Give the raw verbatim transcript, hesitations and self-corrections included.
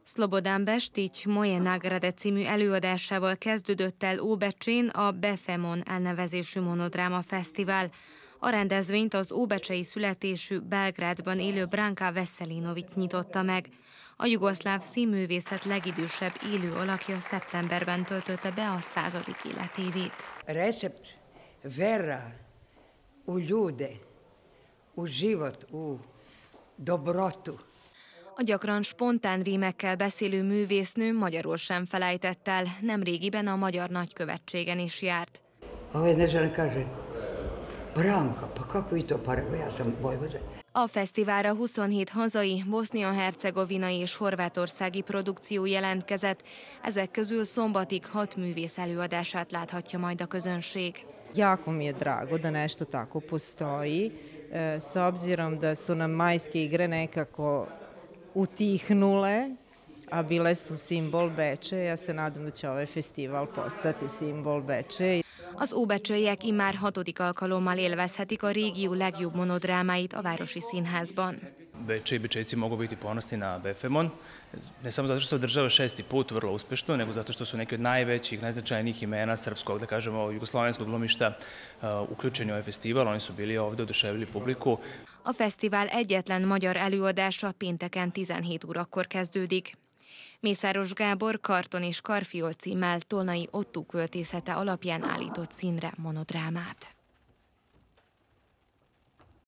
Slobodan Bestić Moje Nagrade című előadásával kezdődött el Óbecsén a Befemon elnevezésű monodráma fesztivál. A rendezvényt az óbecsei születésű Belgrádban élő Branka Veselinović nyitotta meg. A jugoszláv színművészet legidősebb élő alakja szeptemberben töltötte be a századik életévét. Recept vera u ljude, u život, u dobrotu. A gyakran spontán rímekkel beszélő művésznő magyarul sem felejtett el, nemrégiben a magyar nagykövetségen is járt. Ahogy ne želim kaže, Branka, pa kako vi to parego, ja sam Vojvoda. A fesztiválra huszonhét hazai, bosznia-hercegovinai és horvátországi produkció jelentkezett, ezek közül szombatig hat művész előadását láthatja majd a közönség. Jako mi je drago da nešto tako postoji, s obzirom da su nam majske igre nekako utihnule, a bile su simbol Beča. Ja se nadam da će ovaj festival postati simbol Beča. Az óbecseiek immár hatodik alkalommal élvezhetik a régió legjobb monodrámáit a Városi Színházban. Bečej i Bečejci mogu biti ponosni na Befemon, ne samo zato što se održava šesti put vrlo uspešno, nego zato što su neki od najvećih, najznačajnijih imena srpskog, da kažemo, jugoslovenskog glumišta uključeni u ovaj festival. Oni su bili ovde, oduševili publiku. A fesztivál egyetlen magyar előadása pénteken tizenhét órakor kezdődik. Mészáros Gábor Karton és Karfiol címmel Tolnai Ottó költészete alapján állított színre monodrámát.